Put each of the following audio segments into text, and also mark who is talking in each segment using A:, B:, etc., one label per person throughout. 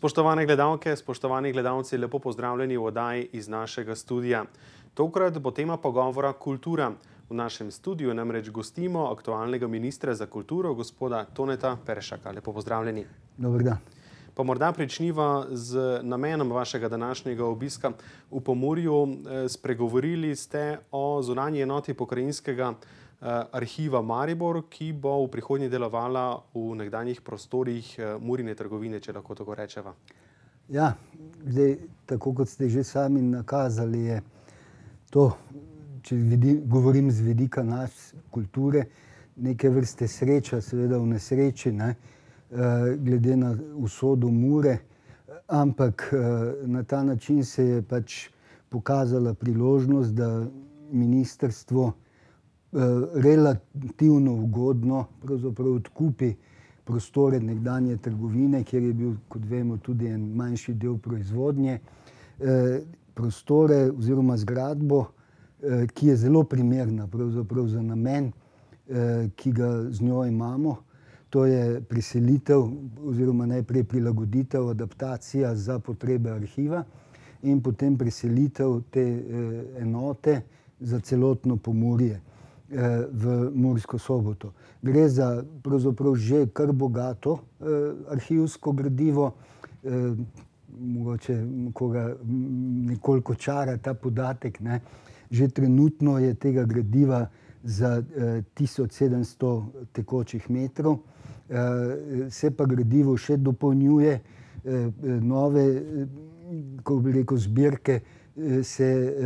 A: Spoštovane gledalke, spoštovani gledalci, lepo pozdravljeni v oddaji iz našega studia. Tokrat bo tema pogovora kultura. V našem studiu namreč gostimo aktualnega ministra za kulturo, gospoda Toneta Peršaka. Lepo pozdravljeni.
B: Dober dan.
A: Pa morda pričniva z namenom vašega današnjega obiska v Pomurju. Spregovorili ste o zunanji enoti pokrajinskega arhiva Maribor, ki bo v prihodnje delovala v nekdanjih prostorih Murine trgovine, če lahko tako rečeva.
B: Ja, zdaj, tako kot ste že sami nakazali, je to, če govorim z vidika nas kulture, neke vrste sreča, seveda v nesreči, glede na usodo Mure, ampak na ta način se je pač pokazala priložnost, da ministrstvo relativno ugodno pravzaprav odkupi prostore nekdanje trgovine, kjer je bil, kot vemo, tudi en manjši del proizvodnje, prostore oziroma zgradbo, ki je zelo primerna pravzaprav za namen, ki ga z njo imamo. To je preselitev oziroma najprej prilagoditev, adaptacija za potrebe arhiva in potem preselitev te enote za celotno Pomurje v Mursko Soboto. Gre za pravzaprav že kar bogato arhivsko gradivo. Mogoče koga nekoliko čara ta podatek, Že trenutno je tega gradiva za 1700 tekočih metrov. Se pa gradivo še dopolnjuje, nove, kako bi rekel, zbirke se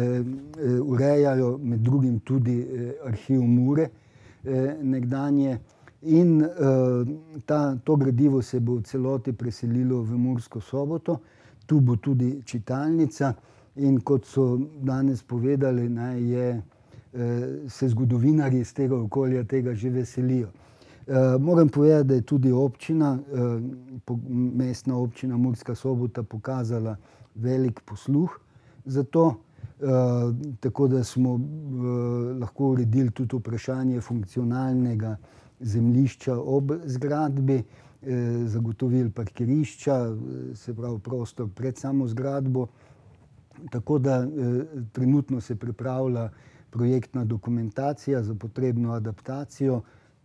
B: urejajo, med drugim tudi arhiv Mure nekdanje. In to gradivo se bo v celoti preselilo v Mursko Soboto. Tu bo tudi čitalnica in kot so danes povedali, se zgodovinarji iz tega okolja tega že veselijo. Moram povedati, da je tudi občina, mestna občina Murska Sobota pokazala velik posluh za to, tako da smo lahko uredili tudi vprašanje funkcionalnega zemljišča ob zgradbi, zagotovili parkirišča, se pravi prostor pred samo zgradbo. Tako da trenutno se pripravlja projektna dokumentacija za potrebno adaptacijo.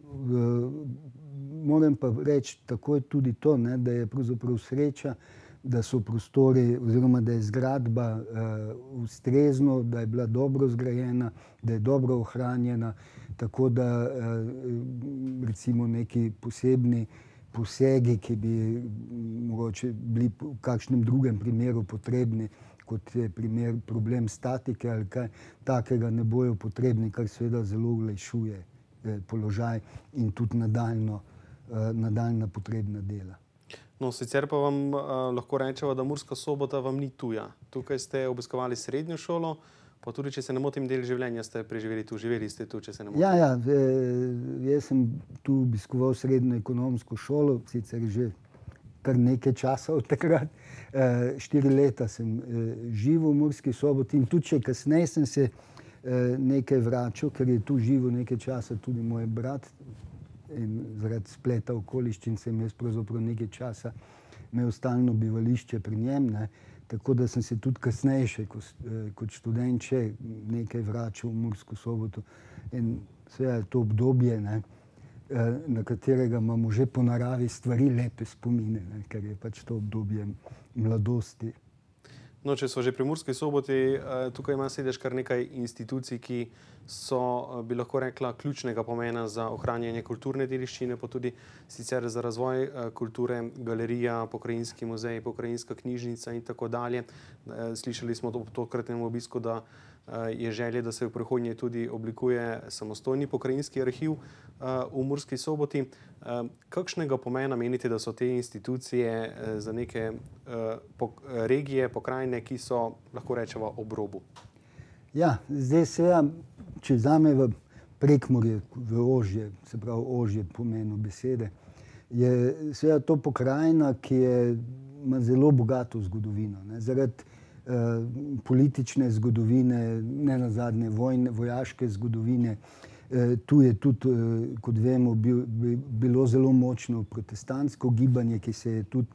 B: Moram pa reči takoj tudi to, da je pravzaprav sreča, da so prostori oziroma da je zgradba ustrezno, da je bila dobro zgrajena, da je dobro ohranjena, tako da recimo neki posebni posegi, ki bi mogoče bili v kakšnem drugem primeru potrebni, kot je problem statike ali kaj takega, ne bojo potrebni, kar seveda zelo olajšuje položaj in tudi nadaljnja potrebna dela.
A: No, sicer pa vam lahko rečeva, da Murska Sobota vam ni tuja. Tukaj ste obiskovali srednjo šolo, pa tudi, če se ne motim, del življenja ste preživeli tu. Živeli ste tu, če se ne motim.
B: Ja, jaz sem tu obiskoval srednjo ekonomsko šolo, sicer že kar nekaj časa od takrat. 4 leta sem živel v Murski Soboti in tudi še kasneje sem se nekaj vračal, ker je tu živel nekaj časa tudi moj brat. In zaradi spleta okoliščin sem jaz pravzaprav nekaj časa imel stalno bivališče pri njem, tako da sem se tudi kasneje še kot študent še nekaj vračal v Mursko Soboto. In seveda je to obdobje, na katerega imamo že po naravi stvari lepe spomine, ker je pač to obdobje mladosti.
A: No, če so že pri Murski Soboti, tukaj ima sedež kar nekaj institucij, ki so, bi lahko rekla, ključnega pomena za ohranjanje kulturne dediščine, pa tudi sicer za razvoj kulture, galerija, pokrajinski muzej, pokrajinska knjižnica in tako dalje. Slišali smo ob tokratnem obisku, da je želje, da se v prihodnje tudi oblikuje samostojni pokrajinski arhiv v Murski Soboti. Kakšnega pomena menite, da so te institucije za neke regije, pokrajine, ki so, lahko rečeva, ob robu?
B: Ja, zdaj seveda, če vzameva Prekmurje v ožje, se pravi ožje pomenu besede, je seveda to pokrajina, ki ima zelo bogato zgodovino. Zaradi politične zgodovine, ne nazadnje vojaške zgodovine. Tu je tudi, kot vemo, bilo zelo močno protestantsko gibanje, ki se je tudi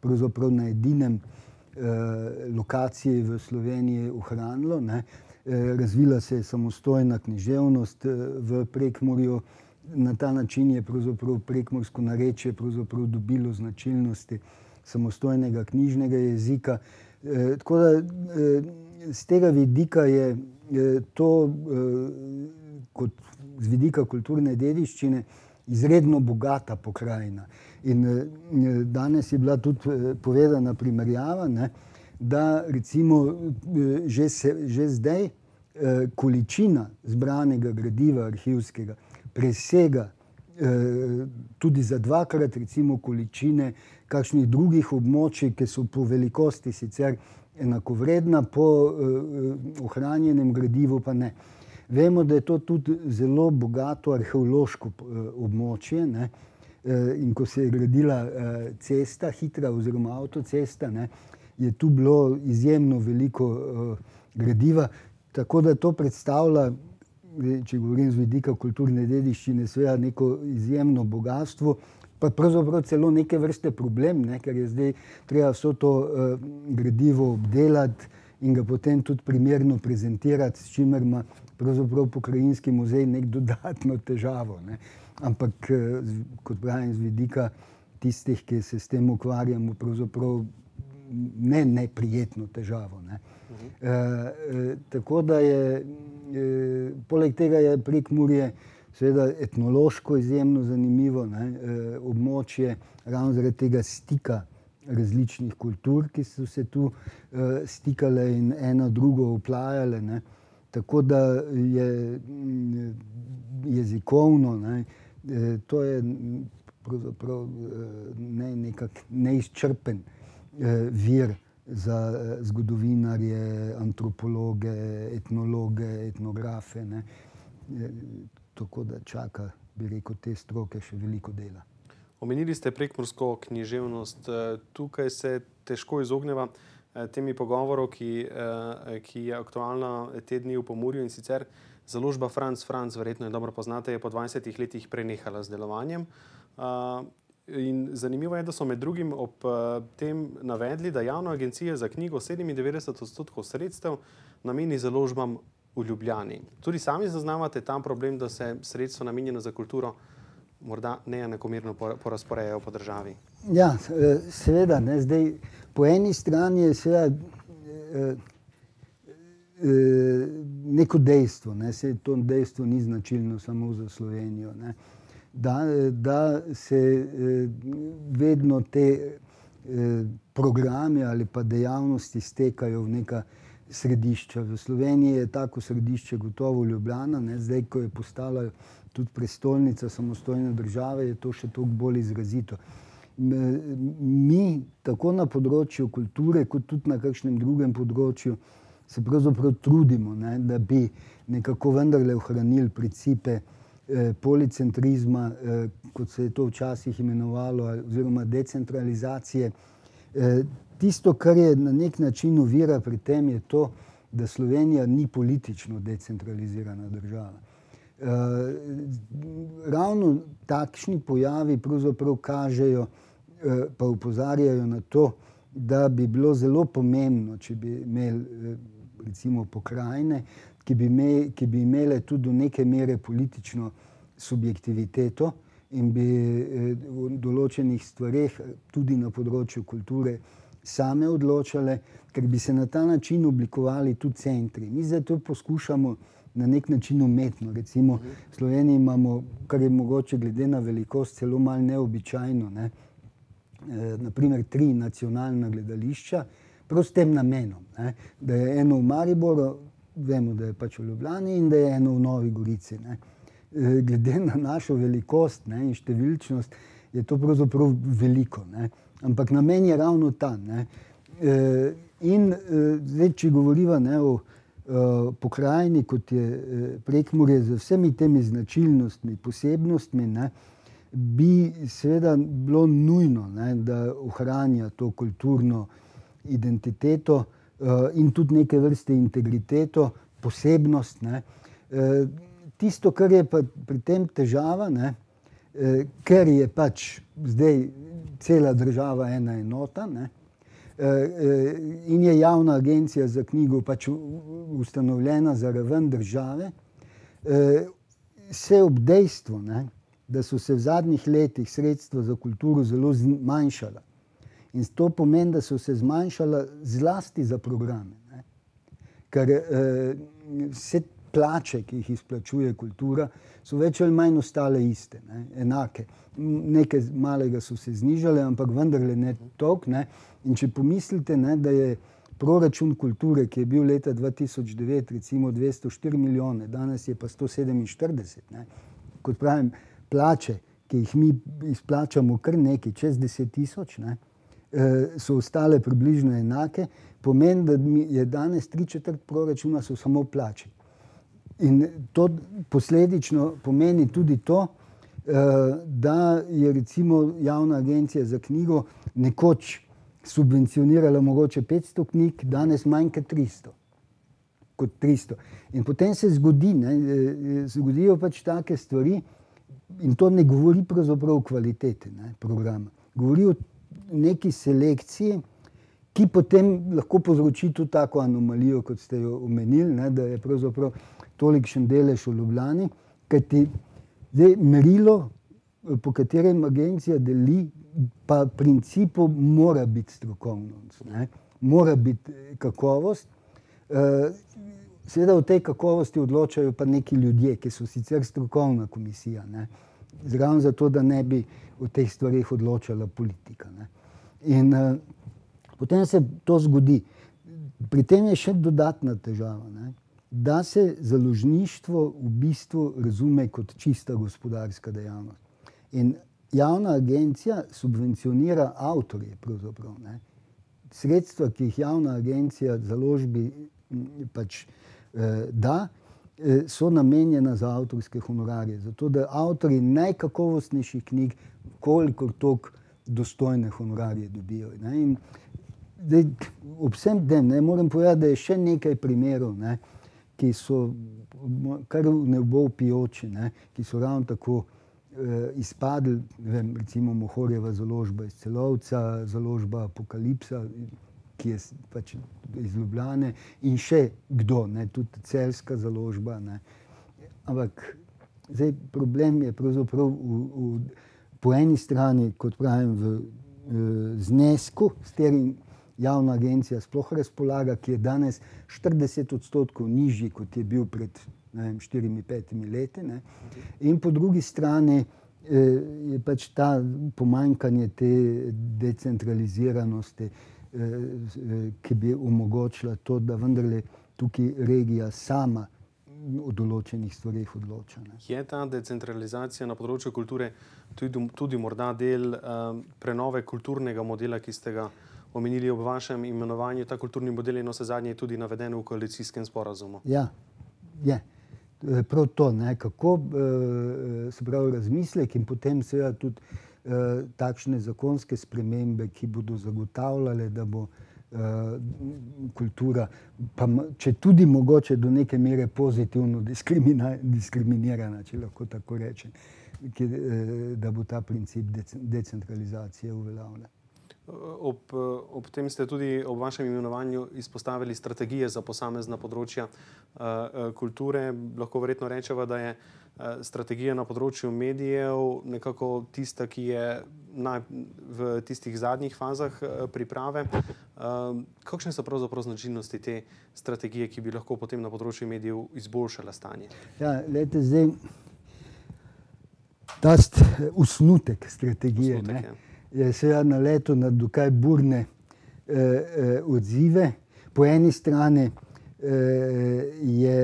B: pravzaprav na edinem lokaciji v Sloveniji ohranilo, ne. Razvila se je samostojna književnost v Prekmurju. Na ta način je pravzaprav prekmursko narečje pravzaprav dobilo značilnosti samostojnega knjižnega jezika. Tako da z tega vidika je to kot z vidika kulturne dediščine izredno bogata pokrajina. In danes je bila tudi povedana primerjava, ne, da recimo že zdaj količina zbranega gradiva arhivskega presega tudi za dvakrat recimo količine kakšnih drugih območij, ki so po velikosti sicer enakovredna, po ohranjenem gradivu pa ne. Vemo, da je to tudi zelo bogato arheološko območje, ne, in ko se je gradila cesta, hitra oziroma avtocesta, ne, je tu bilo izjemno veliko gradiva, tako da to predstavlja, če govorim z vidika kulturne dediščine, seveda neko izjemno bogatstvo, pa pravzaprav celo neke vrste problem, ne, ker je zdaj treba vso to gradivo obdelati in ga potem tudi primerno prezentirati, s čimer ima pravzaprav pokrajinski muzej nek dodatno težavo, ne. Ampak, kot pravim, z vidika tistih, ki se s tem ukvarjamo, pravzaprav ne neprijetno težavo, ne. Tako da je, poleg tega je Prekmurje seveda etnološko izjemno zanimivo, ne, območje, ravno zaradi tega stika različnih kultur, ki so se tu stikale in ena drugo oplajale, ne. Tako da je jezikovno, ne, to je pravzaprav neizčrpen vir za zgodovinarje, antropologe, etnologe, etnografe, ne. Tako da čaka, bi rekel, te stroke še veliko dela.
A: Omenili ste prekmursko književnost. Tukaj se težko izogneva temi pogovorov, ki je aktualna te dni v Pomurju, in sicer založba Franz, verjetno je dobro poznate, je po 20 letih prenehala z delovanjem. In zanimivo je, da so med drugim ob tem navedli, da javna agencija za knjigo 97% sredstev nameni založbam v Ljubljani. Tudi sami zaznavate tam problem, da se sredstva namenjena za kulturo morda neenakomerno porazporejajo po državi?
B: Ja, seveda, ne, zdaj po eni strani je seveda neko dejstvo, ne, se to dejstvo ni značilno samo za Slovenijo, ne, da se vedno te programe ali pa dejavnosti stekajo v neka središča. V Sloveniji je tako središče gotovo Ljubljana, ne, zdaj, ko je postala tudi prestolnica samostojne države, je to še toliko bolj izrazito. Mi tako na področju kulture, kot tudi na kakšnem drugem področju, se pravzaprav trudimo, ne, da bi nekako vendarle ohranili principe policentrizma, kot se je to včasih imenovalo, oziroma decentralizacije. Tisto, kar je na nek način ovira pri tem, je to, da Slovenija ni politično decentralizirana država. Ravno takšni pojavi pravzaprav kažejo, pa opozarjajo na to, da bi bilo zelo pomembno, če bi imeli recimo pokrajine, ki bi imele tudi do neke mere politično subjektiviteto in bi v določenih stvareh tudi na področju kulture same odločale, ker bi se na ta način oblikovali tudi centri. Mi zdaj to poskušamo na nek način umetno. Recimo v Sloveniji imamo, kar je mogoče glede na velikost celo malo neobičajno, ne, naprimer 3 nacionalna gledališča, prav s tem namenom, ne, da je eno v Mariboru, vemo, da je pač v Ljubljani, in da je eno v Novi Gorici, ne. Glede na našo velikost, ne, in številčnost je to pravzaprav veliko, ne. Ampak namen je ravno ta, ne. In zdaj, če govoriva, ne, o pokrajini, kot je Prekmurje, z vsemi temi značilnostmi, posebnostmi, ne, bi seveda bilo nujno, ne, da ohranja to kulturno identiteto in tudi neke vrste integriteto, posebnost, ne. Tisto, kar je pa pri tem težava, ne, ker je pač zdaj cela država ena enota, ne, in je javna agencija za knjigo pač ustanovljena za raven države, se ob dejstvu, ne, da so se v zadnjih letih sredstva za kulturo zelo zmanjšala. In to pomeni, da so se zmanjšala zlasti za programe. Ne. Ker vse plače, ki jih izplačuje kultura, so več ali manj ostale iste, ne, enake. Nekaj malega so se znižale, ampak vendarle ne toliko, ne. In če pomislite, ne, da je proračun kulture, ki je bil leta 2009 recimo 204 milijone, danes je pa 147, ne. Kot pravim, plače, ki jih mi izplačamo kar nekaj, čez 10 tisoč, ne, so ostale približno enake, pomeni, da je danes 3/4 proračuna so samo plače. In to posledično pomeni tudi to, da je recimo javna agencija za knjigo nekoč subvencionirala mogoče 500 knjig, danes manj kot 300. Kot 300. In potem se zgodi, ne, zgodijo pač take stvari, in to ne govori pravzaprav o kvaliteti, ne, programa. Govori o neki selekciji, ki potem lahko povzroči tudi tako anomalijo, kot ste jo omenili, ne, da je pravzaprav tolikšen delež v Ljubljani, kajti zdaj merilo, po katerem agencija deli, pa v principu mora biti strokovnost, ne, mora biti kakovost. Seveda o tej kakovosti odločajo pa neki ljudje, ki so sicer strokovna komisija, ne, zraven zato, da ne bi o teh stvarih odločala politika, ne. In potem se to zgodi. Pri tem je še dodatna težava, ne, da se založništvo v bistvu razume kot čista gospodarska dejavnost. In javna agencija subvencionira avtorje pravzaprav, ne. Sredstva, ki jih javna agencija založbi pač da, so namenjena za avtorske honorarje, zato da avtorji najkakovostnejših knjig kolikor toliko dostojne honorarje dobijo, ne. In zdaj, ob vsem tem, ne, moram povedati, da je še nekaj primerov, ne, ki so kar v nebo vpijoči, ne, ki so ravno tako izpadli, ne vem, recimo Mohorjeva založba iz Celovca, založba Apokalipsa, ki je pač iz Ljubljane, in še kdo, ne, tudi celjska založba, ne. Ampak zdaj problem je pravzaprav po eni strani, kot pravim, v znesku, s katerim javna agencija sploh razpolaga, ki je danes 40% nižji, kot je bil pred, ne vem, 4-5 leti, ne. In po drugi strani je pač ta pomanjkanje te decentraliziranosti, ki bi omogočila to, da vendarle tukaj regija sama o določenih stvareh odloča, ne.
A: Je ta decentralizacija na področju kulture tudi morda del prenove kulturnega modela, ki ste ga omenili ob vašem imenovanju? Ta kulturni model je navsezadnje tudi naveden v koalicijskem sporazumu.
B: Ja, je. Prav to, ne, kako, se pravi, razmislek in potem seveda tudi takšne zakonske spremembe, ki bodo zagotavljale, da bo kultura, pa če tudi mogoče do neke mere pozitivno diskriminirana, če lahko tako rečem, da bo ta princip decentralizacije uveljavljen.
A: Ob tem ste tudi ob vašem imenovanju izpostavili strategije za posamezna področja kulture. Lahko verjetno rečeva, da je strategija na področju medijev nekako tista, ki je v tistih zadnjih fazah priprave. Kakšne so pravzaprav značilnosti te strategije, ki bi lahko potem na področju medijev izboljšala stanje?
B: Ja, glejte, zdaj, ta osnutek strategije, ne, je seveda naletel na dokaj burne odzive. Po eni strani je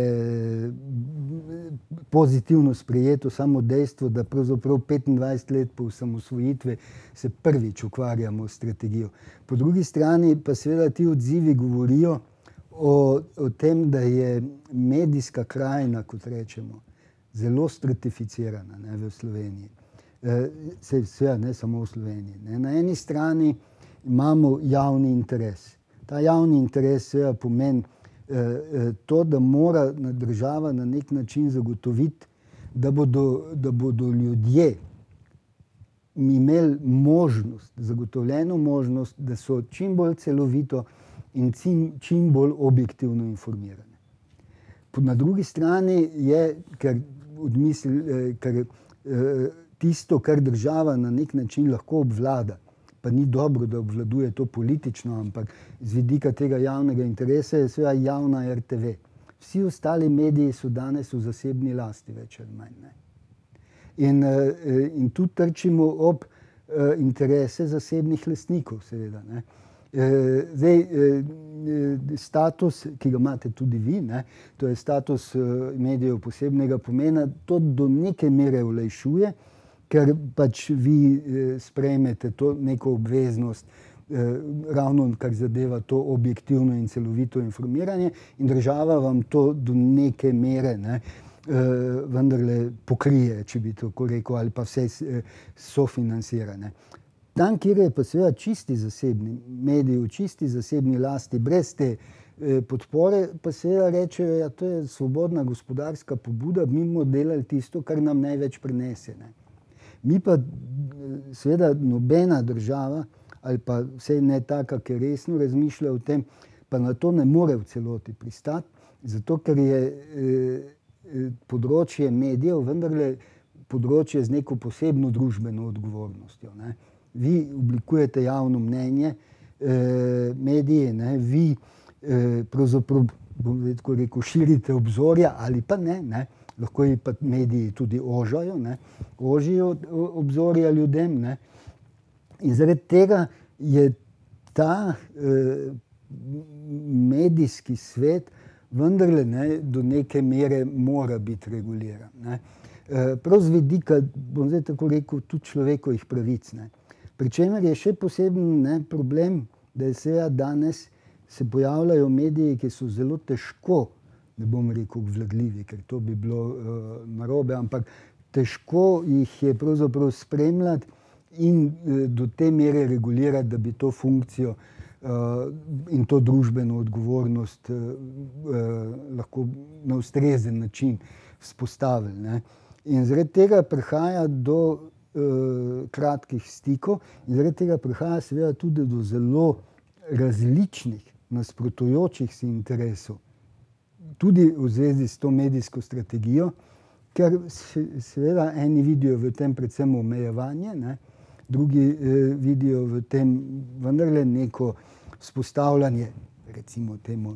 B: pozitivno sprejeto samo dejstvo, da pravzaprav 25 let po osamosvojitvi se prvič ukvarjamo s strategijo. Po drugi strani pa seveda ti odzivi govorijo o tem, da je medijska krajina, kot rečemo, zelo stratificirana, ne, v Sloveniji. Seveda ne samo v Sloveniji, ne. Na eni strani imamo javni interes. Ta javni interes seveda pomeni to, da mora država na nek način zagotoviti, da bodo ljudje, imeli možnost, zagotovljeno možnost, da so čim bolj celovito in čim bolj objektivno informirane. Na drugi strani je, ker tisto, kar država na nek način lahko obvlada, pa ni dobro, da obvladuje to politično, ampak z vidika tega javnega interesa je seveda javna RTV. Vsi ostali mediji so danes v zasebni lasti, več ali manj. Ne? In tu trčimo ob interese zasebnih lastnikov, seveda. Ne? Zdaj, status, ki ga imate tudi vi, ne? To je status medijev posebnega pomena, to do neke mere olajšuje, ker pač vi sprejmete to neko obveznost, ravno kar zadeva to objektivno in celovito informiranje, in država vam to do neke mere, ne, vendarle pokrije, če bi tako rekel, ali pa vse sofinancira. Ne. Tam, kjer je pa seveda čisti zasebni mediji, v čisti zasebni lasti, brez te podpore, pa seveda rečejo, ja, to je svobodna gospodarska pobuda, mi bomo delali tisto, kar nam največ prinese. Ne. Mi pa seveda nobena država, ali pa vsaj ne taka, ki resno razmišlja o tem, pa na to ne more v celoti pristati, zato ker je področje medijev vendarle področje z neko posebno družbeno odgovornostjo. Ne. Vi oblikujete javno mnenje, mediji, ne, vi pravzaprav, bom tako rekel, širite obzorja ali pa ne, ne. Lahko jih pa mediji tudi ožajo, ne, ožijo obzorja ljudem, ne. In zaradi tega je ta medijski svet vendarle, ne, do neke mere mora biti reguliran. Ne. Prav z vidika, bom zdaj tako rekel, tudi človekovih pravic. Ne. Pričemer je še poseben problem, da je seveda danes se pojavljajo mediji, ki so zelo težko, ne bom rekel obvladljivi, ker to bi bilo narobe, ampak težko jih je pravzaprav spremljati in do te mere regulirati, da bi to funkcijo in to družbeno odgovornost lahko na ustrezen način vzpostavili. Ne. In zaradi tega prihaja do kratkih stikov in zaradi tega prihaja seveda tudi do zelo različnih nasprotujočih si interesov, tudi v zvezi s to medijsko strategijo, ker seveda eni vidijo v tem predvsem omejevanje, ne, drugi vidijo v tem vendarle neko vzpostavljanje, recimo temu,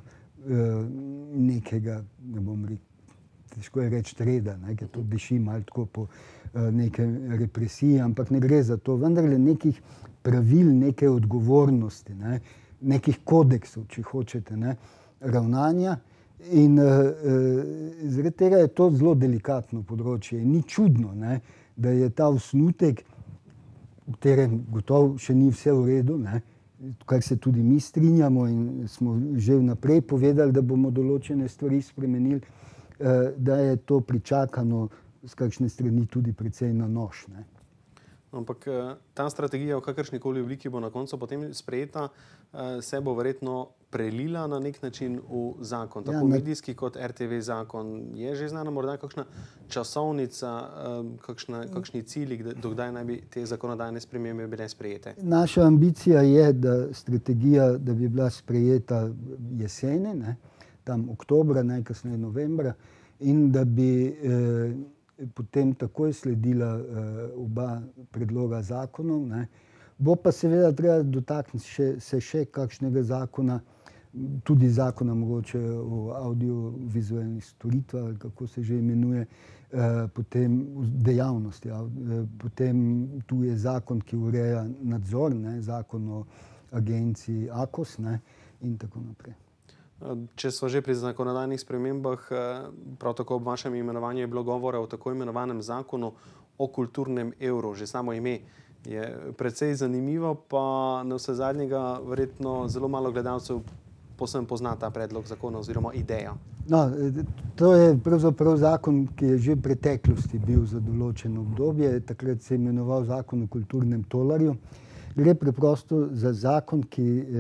B: nekega, ne bom rekel, težko je reči reda, ne, ker to diši malo tako po neke represiji, ampak ne gre za to, vendarle nekih pravil, neke odgovornosti, ne, nekih kodeksov, če hočete, ne, ravnanja. In zaradi tega je to zelo delikatno področje. Ni čudno, ne, da je ta osnutek, v katerem gotovo še ni vse v redu, ne, kar se tudi mi strinjamo in smo že vnaprej povedali, da bomo določene stvari spremenili, da je to pričakano z kakšne strani tudi precej na nož. Ne.
A: Ampak ta strategija v kakršnikoli obliki bo na koncu potem sprejeta, se bo verjetno prelila na nek način v zakon. Tako medijski kot RTV zakon. Je že znana morda kakšna časovnica, kakšni cilji, do kdaj naj bi te zakonodajne spremembe bile sprejete? Naša
B: ambicija je, da strategija, da bi bila sprejeta jeseni, ne, tam oktobra, najkasneje novembra, in da bi potem takoj sledila oba predloga zakonov. Ne. Bo pa seveda treba dotakniti se še kakšnega zakona, tudi zakona mogoče o audiovizualnih storitvah, ali kako se že imenuje, potem dejavnosti. Potem tu je zakon, ki ureja nadzor, ne, zakon o agenciji AKOS, ne, in tako naprej.
A: Če smo že pri zakonodajnih spremembah, prav tako ob vašem imenovanju je bilo govora o tako imenovanem zakonu o kulturnem evru. Že samo ime je precej zanimivo, pa navsezadnjega verjetno zelo malo gledalcev povsem pozna ta predlog zakona oziroma ideja.
B: No, to je pravzaprav zakon, ki je že v preteklosti bil za določeno obdobje. Takrat se je imenoval zakon o kulturnem tolarju. Gre preprosto za zakon, ki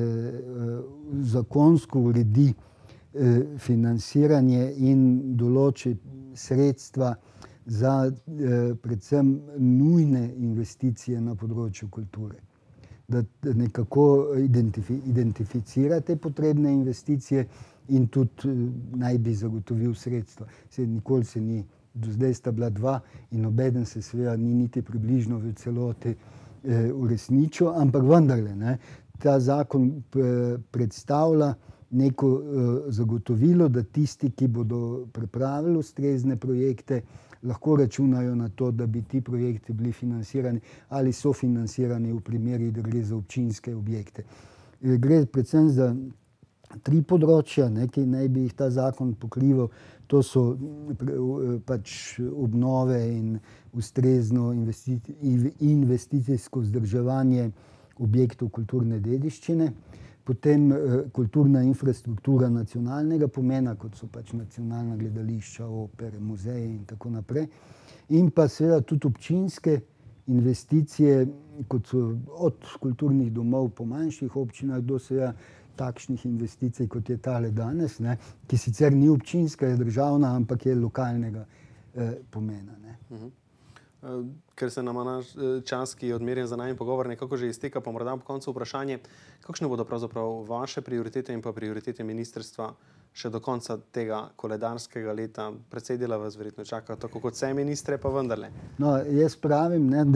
B: zakonsko uredi financiranje in določi sredstva za predvsem nujne investicije na področju kulture. Da nekako identificira te potrebne investicije in tudi naj bi zagotovil sredstva. Nikoli se ni, do zdaj sta bila dva in nobeden se seveda ni niti približno v celoti uresničil, ampak vendarle, ne, ta zakon predstavlja neko zagotovilo, da tisti, ki bodo pripravili ustrezne projekte, lahko računajo na to, da bi ti projekti bili financirani ali sofinancirani v primeri, da gre za občinske objekte. Gre predvsem za 3 področja, ne, ki naj bi jih ta zakon pokrival. To so pač obnove in ustrezno investicijsko vzdrževanje objektov kulturne dediščine, potem kulturna infrastruktura nacionalnega pomena, kot so pač nacionalna gledališča, opere, muzeji in tako naprej, in pa seveda tudi občinske investicije, kot so od kulturnih domov po manjših občinah do seveda takšnih investicij, kot je tale danes, ne, ki sicer ni občinska, je državna, ampak je lokalnega pomena. Ne.
A: Ker se nam naš čas, ki je odmerjen za nami pogovor, nekako že izteka, pa morda ob koncu vprašanje, kakšne bodo pravzaprav vaše prioritete in pa prioritete ministrstva še do konca tega koledarskega leta? Precej dela vas verjetno čaka, tako kot vse ministre, pa vendarle.
B: No, jaz pravim, ne,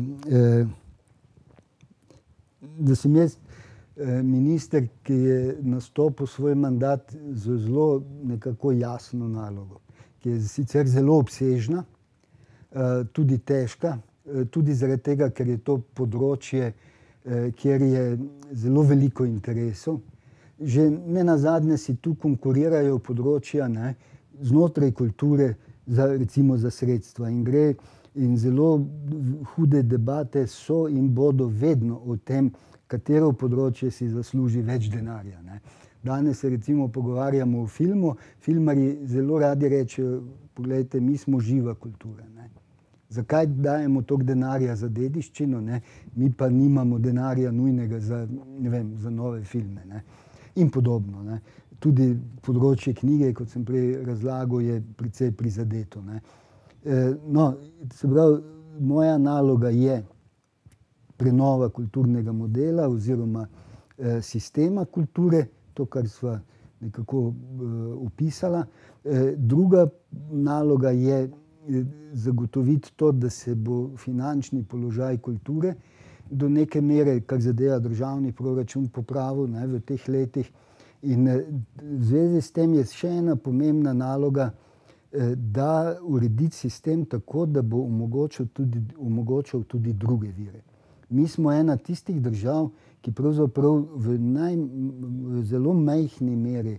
B: da sem jaz minister, ki je nastopil svoj mandat z zelo nekako jasno nalogo, ki je sicer zelo obsežna, tudi težka, tudi zaradi tega, ker je to področje, kjer je zelo veliko interesov. Že nenazadnje si tu konkurirajo področja, ne, znotraj kulture recimo za sredstva in zelo hude debate so in bodo vedno o tem, katero področje si zasluži več denarja. Ne. Danes se recimo pogovarjamo o filmu, filmarji zelo radi rečejo, poglejte, mi smo živa kultura. Ne. Zakaj dajemo toliko denarja za dediščino, ne? Mi pa nimamo denarja nujnega za, ne vem, za nove filme, ne? In podobno. Ne? Tudi področje knjige, kot sem prej razlagal, je precej prizadeto. Ne? No, se pravi, moja naloga je prenova kulturnega modela oziroma sistema kulture, to, kar sva nekako opisala. Druga naloga je zagotoviti to, da se bo finančni položaj kulture do neke mere, kar zadeva državni proračun, popravil, ne, v teh letih. In v zvezi s tem je še ena pomembna naloga, da urediti sistem tako, da bo omogočal tudi druge vire. Mi smo ena tistih držav, ki pravzaprav v zelo majhni meri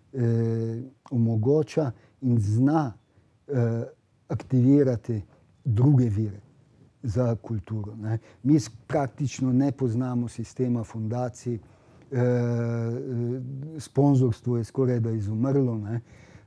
B: omogoča in zna aktivirati druge vire za kulturo. Ne. Mi praktično ne poznamo sistema fundacij, sponzorstvo je skoraj da izumrlo, ne.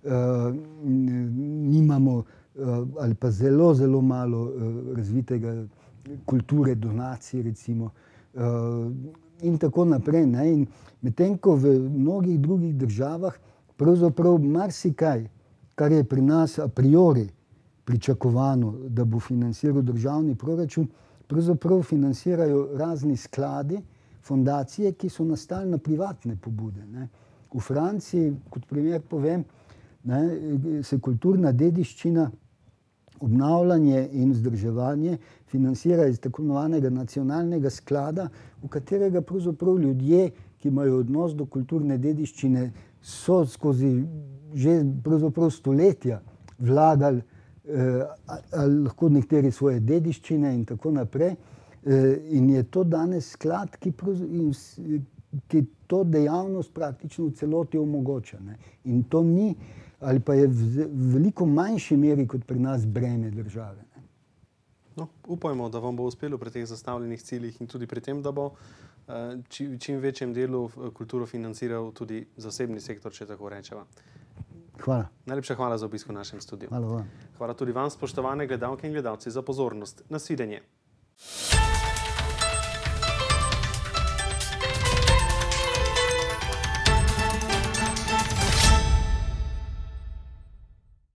B: Nimamo ali pa zelo, zelo malo razvitega kulture donacij, recimo, in tako naprej. Ne. In medtem ko v mnogih drugih državah pravzaprav marsikaj, kar je pri nas a priori pričakovano, da bo financiral državni proračun, pravzaprav financirajo razni skladi, fundacije, ki so nastali na privatne pobude. Ne. V Franciji, kot primer povem, ne, se kulturna dediščina, obnavljanje in vzdrževanje financira iz tako imenovanega nacionalnega sklada, v katerega pravzaprav ljudje, ki imajo odnos do kulturne dediščine, so skozi že pravzaprav stoletja vlagali ali lahko nekateri svoje dediščine in tako naprej. In je to danes sklad, ki to dejavnost praktično v celoti omogoča. Ne. In to ni, ali pa je v veliko manjši meri kot pri nas breme države. Ne.
A: No, upajmo, da vam bo uspelo pri teh zastavljenih ciljih in tudi pri tem, da bo čim večjem delu kulturo financiral tudi zasebni sektor, če tako rečeva.
B: Hvala.
A: Najlepša hvala za obisk v našem studiu.
B: Hvala vam.
A: Hvala tudi vam, spoštovane gledalke in gledalci, za pozornost. Nasvidenje.